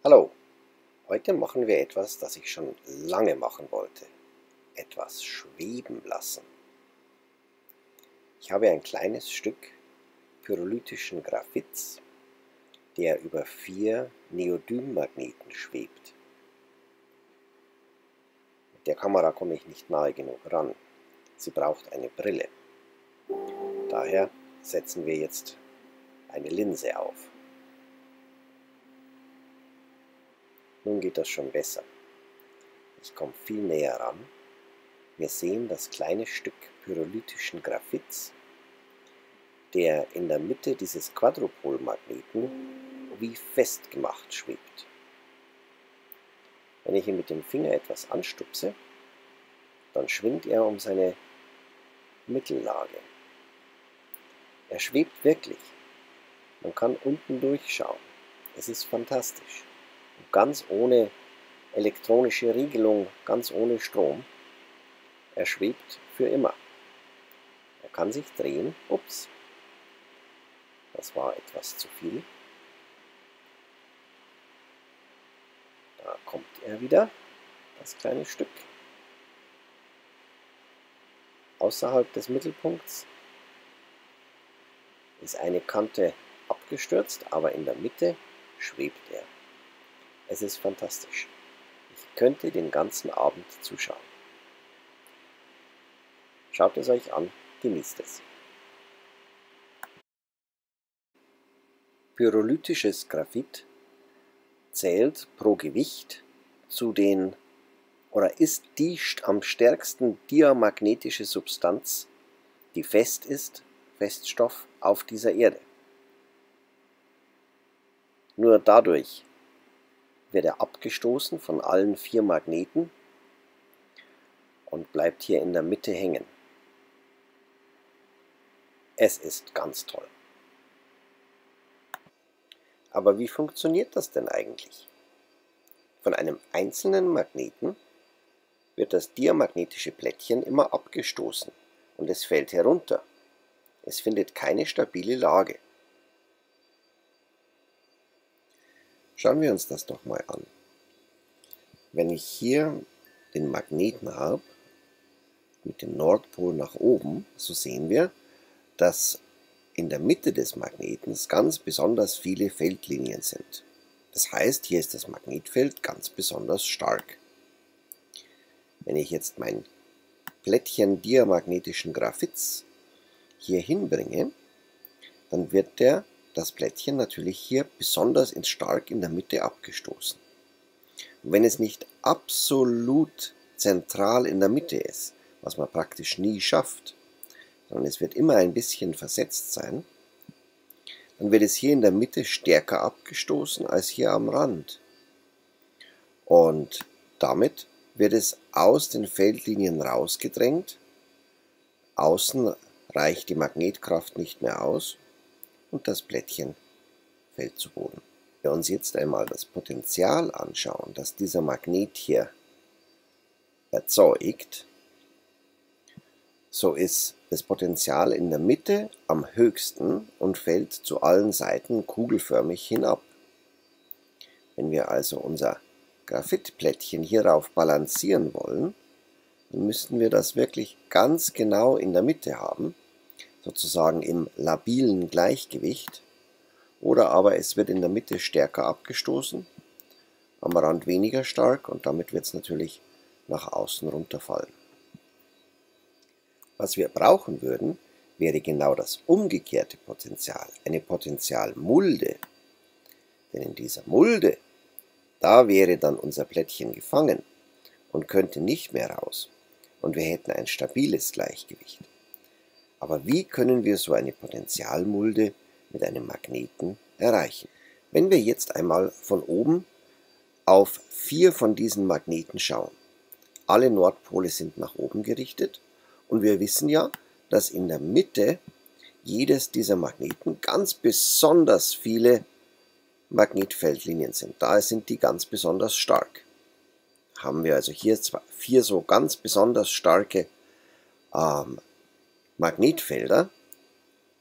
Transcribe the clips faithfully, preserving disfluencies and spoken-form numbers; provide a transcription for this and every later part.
Hallo, heute machen wir etwas, das ich schon lange machen wollte. Etwas schweben lassen. Ich habe ein kleines Stück pyrolytischen Graphits, der über vier Neodym-Magneten schwebt. Mit der Kamera komme ich nicht nahe genug ran. Sie braucht eine Brille. Daher setzen wir jetzt eine Linse auf. Nun geht das schon besser. Ich komme viel näher ran. Wir sehen das kleine Stück pyrolytischen Graphits, der in der Mitte dieses Quadrupolmagneten wie festgemacht schwebt. Wenn ich ihn mit dem Finger etwas anstupse, dann schwingt er um seine Mittellage. Er schwebt wirklich. Man kann unten durchschauen. Es ist fantastisch. Und ganz ohne elektronische Riegelung, ganz ohne Strom. Er schwebt für immer. Er kann sich drehen. Ups, das war etwas zu viel. Da kommt er wieder, das kleine Stück. Außerhalb des Mittelpunkts ist eine Kante abgestürzt, aber in der Mitte schwebt er. Es ist fantastisch. Ich könnte den ganzen Abend zuschauen. Schaut es euch an, genießt es. Pyrolytisches Graphit zählt pro Gewicht zu den oder ist die am stärksten diamagnetische Substanz, die fest ist, Feststoff auf dieser Erde. Nur dadurch wird er abgestoßen von allen vier Magneten und bleibt hier in der Mitte hängen. Es ist ganz toll. Aber wie funktioniert das denn eigentlich? Von einem einzelnen Magneten wird das diamagnetische Plättchen immer abgestoßen und es fällt herunter. Es findet keine stabile Lage. Schauen wir uns das doch mal an. Wenn ich hier den Magneten habe, mit dem Nordpol nach oben, so sehen wir, dass in der Mitte des Magnetens ganz besonders viele Feldlinien sind. Das heißt, hier ist das Magnetfeld ganz besonders stark. Wenn ich jetzt mein Plättchen diamagnetischen Graphits hier hinbringe, dann wird der, das Plättchen natürlich hier besonders ins stark in der Mitte abgestoßen. Und wenn es nicht absolut zentral in der Mitte ist, was man praktisch nie schafft, sondern es wird immer ein bisschen versetzt sein, dann wird es hier in der Mitte stärker abgestoßen als hier am Rand. Und damit wird es aus den Feldlinien rausgedrängt, außen reicht die Magnetkraft nicht mehr aus und das Plättchen fällt zu Boden. Wenn wir uns jetzt einmal das Potential anschauen, das dieser Magnet hier erzeugt, so ist das Potential in der Mitte am höchsten und fällt zu allen Seiten kugelförmig hinab. Wenn wir also unser Graphitplättchen hierauf balancieren wollen, dann müssten wir das wirklich ganz genau in der Mitte haben, sozusagen im labilen Gleichgewicht, oder aber es wird in der Mitte stärker abgestoßen, am Rand weniger stark und damit wird es natürlich nach außen runterfallen. Was wir brauchen würden, wäre genau das umgekehrte Potential, eine Potentialmulde. Denn in dieser Mulde, da wäre dann unser Plättchen gefangen und könnte nicht mehr raus und wir hätten ein stabiles Gleichgewicht. Aber wie können wir so eine Potentialmulde mit einem Magneten erreichen? Wenn wir jetzt einmal von oben auf vier von diesen Magneten schauen. Alle Nordpole sind nach oben gerichtet und wir wissen ja, dass in der Mitte jedes dieser Magneten ganz besonders viele Magnetfeldlinien sind. Da sind die ganz besonders stark. Haben wir also hier zwei, vier so ganz besonders starke ähm, Magnetfelder.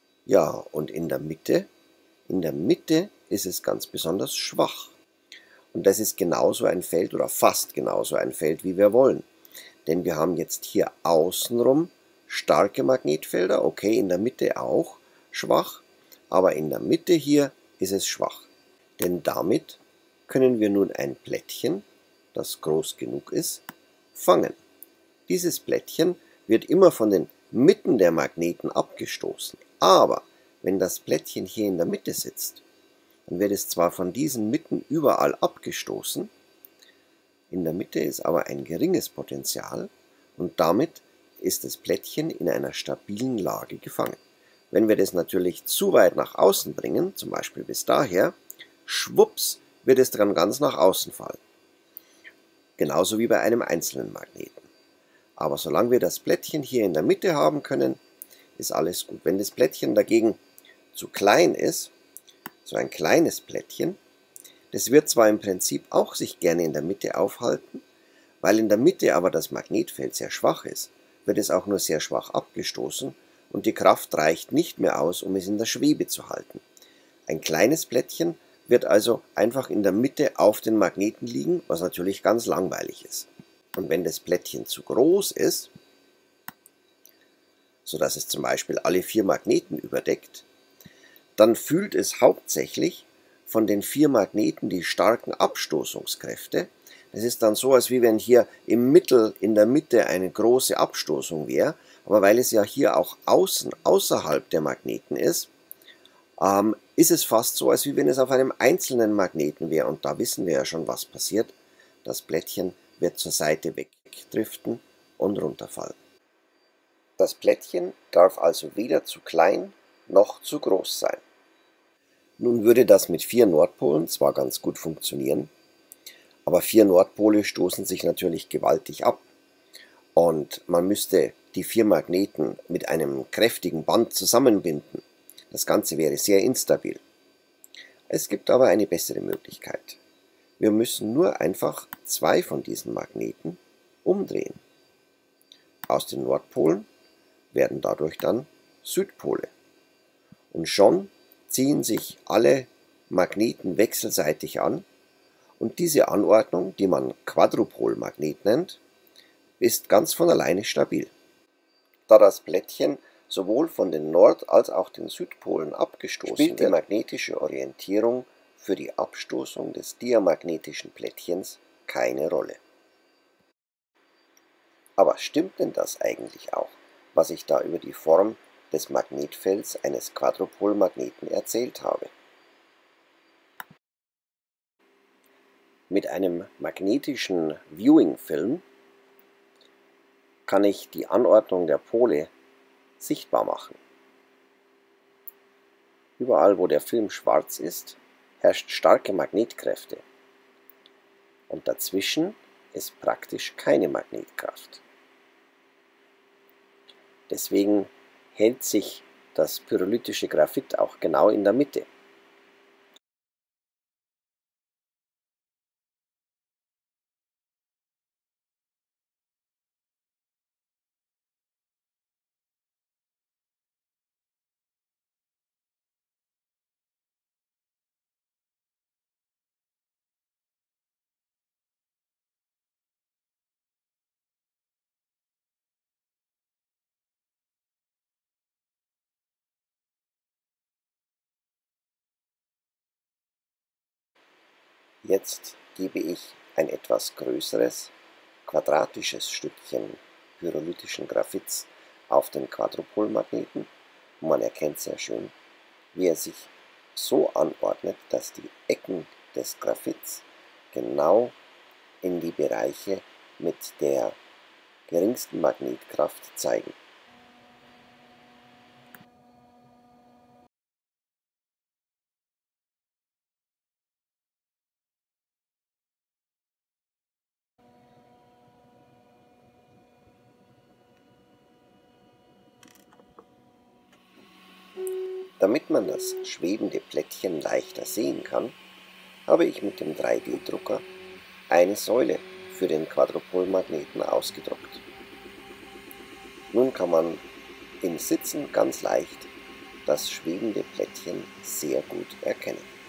Ja, und in der Mitte, in der Mitte ist es ganz besonders schwach. Und das ist genauso ein Feld oder fast genauso ein Feld, wie wir wollen. Denn wir haben jetzt hier außenrum starke Magnetfelder, okay, in der Mitte auch schwach, aber in der Mitte hier ist es schwach. Denn damit können wir nun ein Plättchen, das groß genug ist, fangen. Dieses Plättchen wird immer von den Mitten der Magneten abgestoßen, aber wenn das Plättchen hier in der Mitte sitzt, dann wird es zwar von diesen Mitten überall abgestoßen, in der Mitte ist aber ein geringes Potential und damit ist das Plättchen in einer stabilen Lage gefangen. Wenn wir das natürlich zu weit nach außen bringen, zum Beispiel bis daher, schwupps, wird es dann ganz nach außen fallen. Genauso wie bei einem einzelnen Magneten. Aber solange wir das Plättchen hier in der Mitte haben können, ist alles gut. Wenn das Plättchen dagegen zu klein ist, so ein kleines Plättchen, das wird zwar im Prinzip auch sich gerne in der Mitte aufhalten, weil in der Mitte aber das Magnetfeld sehr schwach ist, wird es auch nur sehr schwach abgestoßen und die Kraft reicht nicht mehr aus, um es in der Schwebe zu halten. Ein kleines Plättchen wird also einfach in der Mitte auf den Magneten liegen, was natürlich ganz langweilig ist. Und wenn das Plättchen zu groß ist, sodass es zum Beispiel alle vier Magneten überdeckt, dann fühlt es hauptsächlich von den vier Magneten die starken Abstoßungskräfte. Es ist dann so, als wie wenn hier im Mittel, in der Mitte eine große Abstoßung wäre, aber weil es ja hier auch außen, außerhalb der Magneten ist, ähm, ist es fast so, als wie wenn es auf einem einzelnen Magneten wäre. Und da wissen wir ja schon, was passiert. Das Plättchen wird zur Seite wegdriften und runterfallen. Das Plättchen darf also weder zu klein noch zu groß sein. Nun würde das mit vier Nordpolen zwar ganz gut funktionieren, aber vier Nordpole stoßen sich natürlich gewaltig ab und man müsste die vier Magneten mit einem kräftigen Band zusammenbinden. Das Ganze wäre sehr instabil. Es gibt aber eine bessere Möglichkeit. Wir müssen nur einfach zwei von diesen Magneten umdrehen. Aus den Nordpolen werden dadurch dann Südpole. Und schon ziehen sich alle Magneten wechselseitig an und diese Anordnung, die man Quadrupolmagnet nennt, ist ganz von alleine stabil. Da das Plättchen sowohl von den Nord- als auch den Südpolen abgestoßen wird, spielt die magnetische Orientierung für die Abstoßung des diamagnetischen Plättchens keine Rolle. Aber stimmt denn das eigentlich auch, was ich da über die Form des Magnetfelds eines Quadrupolmagneten erzählt habe? Mit einem magnetischen Viewing-Film kann ich die Anordnung der Pole sichtbar machen. Überall, wo der Film schwarz ist, herrscht starke Magnetkräfte. Und dazwischen ist praktisch keine Magnetkraft. Deswegen hält sich das pyrolytische Graphit auch genau in der Mitte. Jetzt gebe ich ein etwas größeres, quadratisches Stückchen pyrolytischen Graphits auf den Quadrupolmagneten und man erkennt sehr schön, wie er sich so anordnet, dass die Ecken des Graphits genau in die Bereiche mit der geringsten Magnetkraft zeigen. Damit man das schwebende Plättchen leichter sehen kann, habe ich mit dem drei D Drucker eine Säule für den Quadrupolmagneten ausgedruckt. Nun kann man im Sitzen ganz leicht das schwebende Plättchen sehr gut erkennen.